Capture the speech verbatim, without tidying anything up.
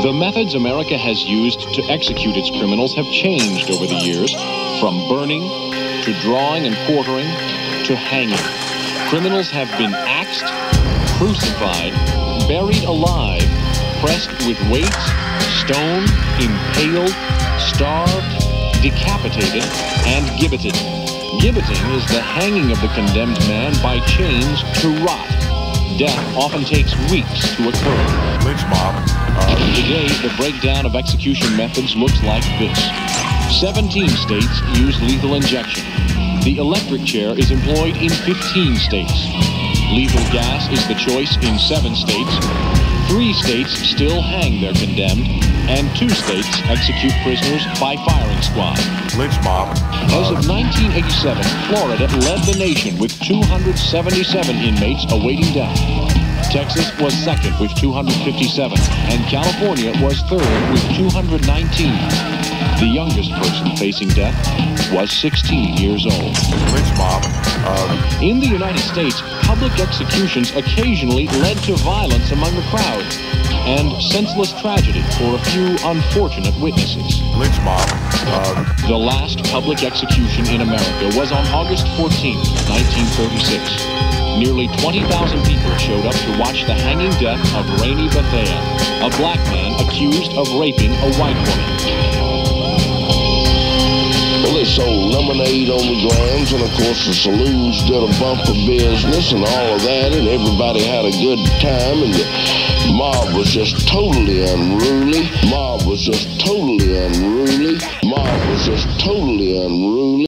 The methods America has used to execute its criminals have changed over the years, from burning to drawing and quartering to hanging. Criminals have been axed, crucified, buried alive, pressed with weights, stoned, impaled, starved, decapitated, and gibbeted. Gibbeting is the hanging of the condemned man by chains to rot. Death often takes weeks to occur. Lench mob. Uh, today, the breakdown of execution methods looks like this. seventeen states use lethal injection. The electric chair is employed in fifteen states. Lethal gas is the choice in seven states. Three states still hang their condemned, and two states execute prisoners by firing squad. Lench mob. As of nineteen eighty-seven, Florida led the nation with two hundred seventy-seven inmates awaiting death. Texas was second with two hundred fifty-seven, and California was third with two hundred nineteen. The youngest person facing death was sixteen years old. Lench mob. Uh, In the United States, public executions occasionally led to violence among the crowd and senseless tragedy for a few unfortunate witnesses. Lench mob. Uh, The last public execution in America was on August fourteenth, nineteen thirty-six. Nearly twenty thousand people showed up to watch the hanging death of Rainy Bethea, a black man accused of raping a white woman. Well, they sold lemonade on the grounds, and of course the saloons did a bumper business and all of that, and everybody had a good time, and the mob was just totally unruly. Mob was just totally unruly. Mob was just totally unruly.